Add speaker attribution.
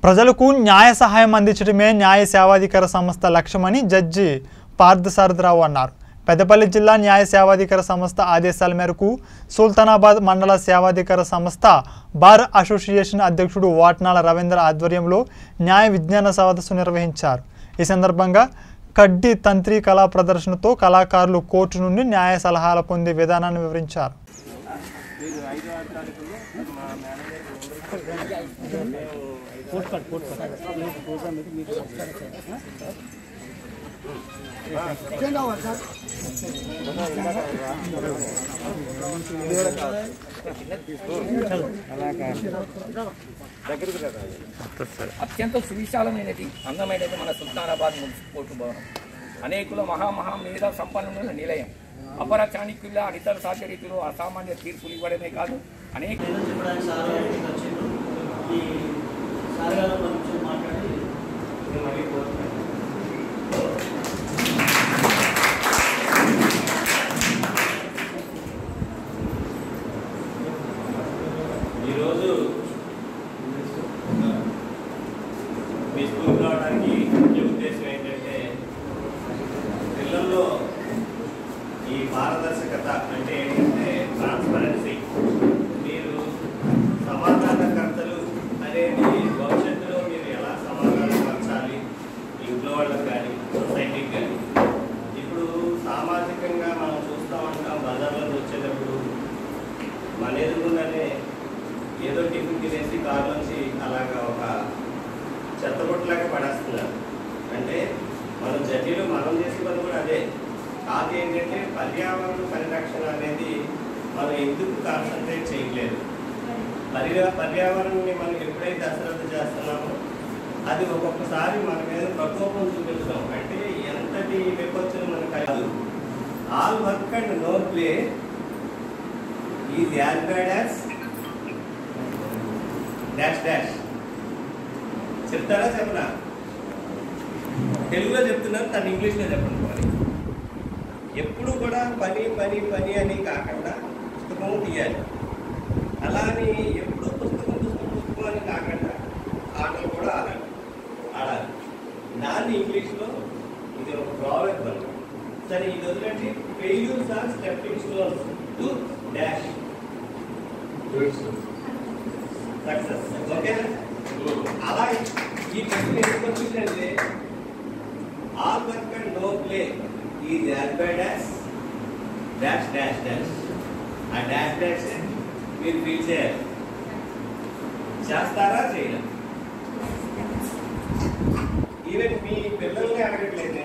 Speaker 1: ప్రజలకు న్యాయ సహాయం అందించడమే న్యాయ సేవాధికార సంస్థ లక్ష్యమని జడ్జి పార్థసారథిరావు అన్నారు. పెద్దపల్లి జిల్లా న్యాయ సేవాధికార సంస్థ ఆదేశాల మేరకు సుల్తానాబాద్ మండల సేవాధికార సంస్థ బార్ అసోసియేషన్ అధ్యక్షుడు వాట్నాల రవీంద్ర ఆధ్వర్యంలో న్యాయ విజ్ఞాన సదస్సు నిర్వహించారు. ఈ సందర్భంగా కడ్డీ తంత్రి కళా ప్రదర్శనతో కళాకారులు కోర్టు నుండి న్యాయ సలహాలు పొందే విధానాన్ని వివరించారు.
Speaker 2: అత్యంత సువిశాలమైనది అందమైనది మన సుల్తానాబాద్ మున్సిపల్ కోర్టు భవనం. అనేకుల మహా సంపన్నుల నిలయం. అపర చాణిక్యుల ఇతర సాధ్యరీతులు అసామాన్య తీర్పులు ఇవ్వడమే కాదు అనేక
Speaker 3: ఈరోజు మీ స్కూల్కి రావడానికి ముఖ్య ఉద్దేశం ఏంటంటే పిల్లల్లో ఈ పారదర్శకత అంటే ఏంటంటే ట్రాన్స్పరెన్సీ, మీరు సమాధానకర్తలు అనేది భవిష్యత్తులో మీరు ఎలా సమాధానం పరచాలి ఇంట్లో వాళ్ళకి కానీ సొసైటీకి కానీ. ఇప్పుడు సామాజికంగా మనం చూస్తూ ఉంటాం, బజార్లో వచ్చేటప్పుడు మన ఎదుగుందనే ఏదో టిఫిన్ తినేసి కారులోంచి అలాగా ఒక చెత్తబొట్టులాగా పడేస్తున్నారు. అంటే మన జడ్జీలో మనం చేసే పని కూడా అదే. కాదు ఏంటంటే పర్యావరణ పరిరక్షణ అనేది మనం ఎందుకు కాన్సన్ట్రేట్ చేయట్లేదు. పర్యావరణాన్ని మనం ఎప్పుడైతే అశ్రద్ధ చేస్తున్నామో అది ఒక్కొక్కసారి మన మీద ప్రకోపం చూపించడం. అంటే ఎంతటి విపత్తులు మనకు కాదు. All work and no play is as bad as dash dash. చెప్తారా చెప్పనా? తెలుగులో చెప్తున్నాను, తను ఇంగ్లీష్లో చెప్పండి. మరి ఎప్పుడు కూడా పని పని పని అని కాకుండా పుస్తకం తీయాలి. అలా అని ఎప్పుడు పుస్తకం అని కాకుండా ఆటలు కూడా ఆడాలి. దాన్ని ఇంగ్లీష్లో ఇది ఒక ప్రాబ్లం పని. సరే, ఇది వదిలేండి. Failures are stepping stones to dash success. ఓకేనా? అలా ఈ ప్రశ్న ఎందుకు వచ్చిందంటే all work and no play is as bad as dash dash dash. ఆ డాష్ డాష్ మీరు ఫీల్ చేయాలి. చేస్తారా చేయరా? ఈవెన్ మీ పిల్లల్ని అడగట్లేదు.